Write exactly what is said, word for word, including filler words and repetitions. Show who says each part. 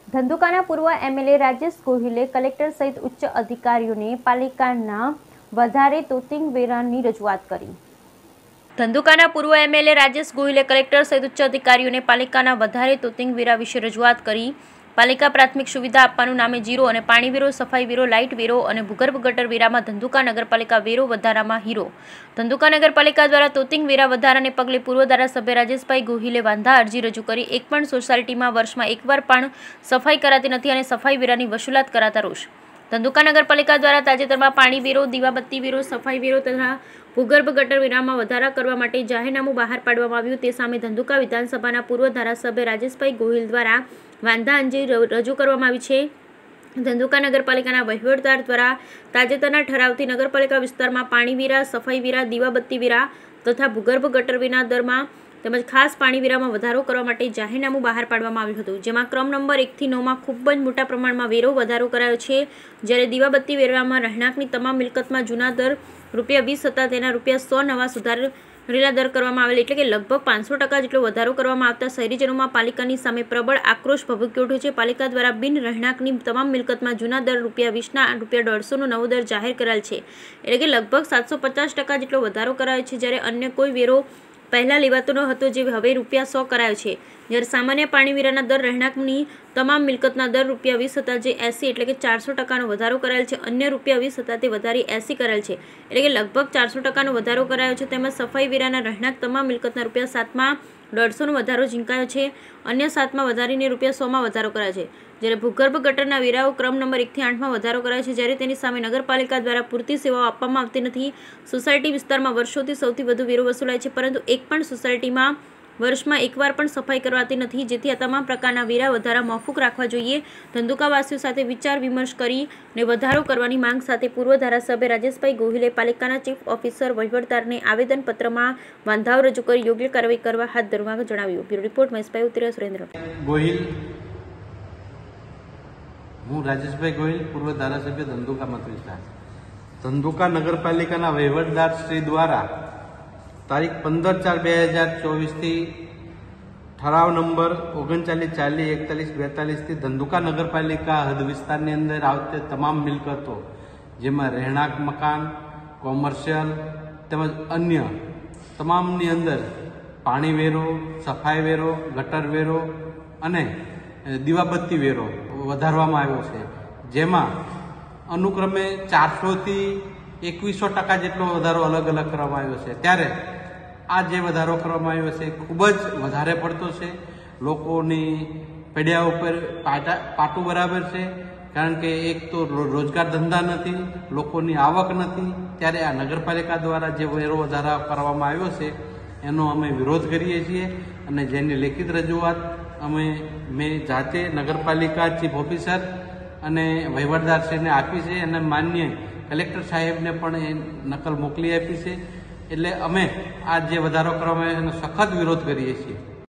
Speaker 1: ધંધુકાના પૂર્વ MLA Rajesh ગોહિલે collector સહિત ઉચ્ચ અધિકારીઓને પાલિકાના વધારે તોતિંગ વેરાની રજૂઆત કરી। ધંધુકાના પૂર્વ એમએલએ રાજેશ ગોહિલે કલેક્ટર સહિત ઉચ્ચ અધિકારીઓને પાલિકાના વધારે તોતિંગ વેરા વિશે રજૂઆત કરી। પાલિકા પ્રાથમિક સુવિધા આપવાનું નામે જીરો અને પાણી વેરો, સફાઈ વેરો, લાઇટ વેરો અને ભૂગર્ભ ગટર વેરામાં ધંધુકા નગરપાલિકા વેરો વધારામાં હીરો। ધંધુકા નગરપાલિકા દ્વારા તોતિંગ વેરા વધારાને પગલે પૂર્વ ધારાસભ્ય રાજેશભાઈ ગોહિલે વાંધા અરજી રજૂ કરી। એક પણ સોસાયટીમાં વર્ષમાં એકવાર પણ સફાઈ કરાતી નથી અને સફાઈ વેરાની વસૂલાત કરાતા રોષ। ધંધુકા નગરપાલિકા દ્વારા તાજેતરમાં પાણી વેરો, દીવાબત્તી વેરો, સફાઈ વેરો તથા ભૂગર્ભ ગટર વેરામાં વધારા કરવા માટે જાહેરનામું બહાર પાડવામાં આવ્યું। તે સામે ધંધુકા વિધાનસભાના પૂર્વ ધારાસભ્ય રાજેશભાઈ ગોહિલ દ્વારા વાંધા અરજી રજૂ કરવામાં આવી છે। ધંધુકા નગરપાલિકાના વહીવટદાર દ્વારા તાજેતરના ઠરાવથી નગરપાલિકા વિસ્તારમાં પાણી વેરા, સફાઈ વેરા, દીવાબત્તી વેરા તથા ભૂગર્ભ ગટર વેરા દરમાં તેમજ ખાસ પાણી વેરામાં વધારો કરવા માટે જાહેરનામું બહાર પાડવામાં આવ્યું હતું, જેમાં ક્રમ નંબર એકથી નવમાં ખૂબ જ મોટા પ્રમાણમાં વેરો વધારો કરાયો છે। જ્યારે દીવાબત્તી વેરામાં રહેણાંકની તમામ મિલકતમાં જૂના દર રૂપિયા વીસ હતા તેના રૂપિયા સો નવા સુધારેલા દર કરવામાં આવેલ, એટલે કે લગભગ પાંચસો ટકા જેટલો વધારો કરવામાં આવતા શહેરીજનોમાં પાલિકાની સામે પ્રબળ આક્રોશ ભભૂકી ઉઠ્યો છે। પાલિકા દ્વારા બિન રહેણાંકની તમામ મિલકતમાં જૂના દર રૂપિયા વીસના રૂપિયા દોઢસોનો નવો દર જાહેર કરાયેલ છે, એટલે કે લગભગ સાતસો પચાસ ટકા જેટલો વધારો કરાયો છે। જ્યારે અન્ય કોઈ વેરો પહેલાં લેવાતો ન હતો જે હવે રૂપિયા સો કરાયો છે। જ્યારે સામાન્ય પાણી વેરાના દર રહેણાંકની તમામ મિલકતના દર રૂપિયા વીસ હતા જે એસી એટલે કે ચારસો ટકાનો વધારો કરાયેલ છે, અન્ય રૂપિયા વીસ હતા તે વધારી એસી કરાયેલ છે, એટલે કે લગભગ ચારસો ટકાનો વધારો કરાયો છે। તેમજ સફાઈ વેરાના રહેણાંક તમામ મિલકતના રૂપિયા સાતમાં દોઢસોનો વધારો ઝીંકાયો છે, અન્ય સાતમાં વધારીને રૂપિયા સોમાં વધારો કરાયો છે। જ્યારે ભૂગર્ભ ગટરના વેરાઓ ક્રમ નંબર એકથી આઠમાં વધારો કરાયો છે, જ્યારે તેની સામે નગરપાલિકા દ્વારા પૂરતી સેવાઓ આપવામાં આવતી નથી। સોસાયટી વિસ્તારમાં વર્ષોથી સૌથી વધુ વેરો વસૂલાય છે, પરંતુ એક પણ સોસાયટીમાં વર્ષમાં એકવાર પણ સફાઈ કરવાતી નથી, જેથી આ તમામ પ્રકારના વેરા વધારા મોકૂફ રાખવા જોઈએ। ધંધુકાવાસીઓ સાથે વિચાર વિમર્શ કરીને વધારો કરવાની માંગ સાથે પૂર્વ ધારાસભ્ય રાજેશભાઈ ગોહિલે પાલિકાના ચીફ ઓફિસર વહીવટદારને આવેદનપત્રમાં વાંધાઓ રજૂ કરી યોગ્ય કાર્યવાહી કરવા હાથ ધરવા જણાવ્યું। બ્યુરો રિપોર્ટ મહેશભાઈ ઉત્તરીય સુરેન્દ્ર
Speaker 2: ગોહિલ। હું રાજેશભાઈ ગોહિલ, પૂર્વ ધારાસભ્ય ધંધુકા મત વિસ્તાર। ધંધુકા નગરપાલિકાના વહીવટદાર શ્રી દ્વારા તારીખ પંદર ચાર બે હજાર ચોવીસથી ઠરાવ નંબર ઓગણચાલીસ ચાલીસ એકતાલીસ બેતાલીસથી ધંધુકા નગરપાલિકા હદ વિસ્તારની અંદર આવતી તમામ મિલકતો, જેમાં રહેણાંક મકાન, કોમર્શિયલ તેમજ અન્ય તમામની અંદર પાણી વેરો, સફાઈ વેરો, ગટર વેરો અને દીવાબત્તી વેરો વધારવામાં આવ્યો છે, જેમાં અનુક્રમે ચારસોથી એકવીસો ટકા જેટલો વધારો અલગ અલગ કરવામાં આવ્યો છે। ત્યારે આ જે વધારો કરવામાં આવ્યો છે ખૂબ જ વધારે પડતો છે, લોકોની પેઢિયા ઉપર પાટા પાટું બરાબર છે, કારણ કે એક તો રોજગાર ધંધા નથી, લોકોની આવક નથી। ત્યારે આ નગરપાલિકા દ્વારા જે વેરો વધારા કરવામાં આવ્યો છે એનો અમે વિરોધ કરીએ છીએ અને જેની લેખિત રજૂઆત અમે મેં જાતે નગરપાલિકા ચીફ ઓફિસર અને વહીવટદારશ્રીને આપી છે અને માન્ય કલેક્ટર સાહેબને પણ એ નકલ મોકલી આપી છે। એટલે અમે આ જે વધારો કરવામાં આવ્યો એનો સખત વિરોધ કરીએ છીએ।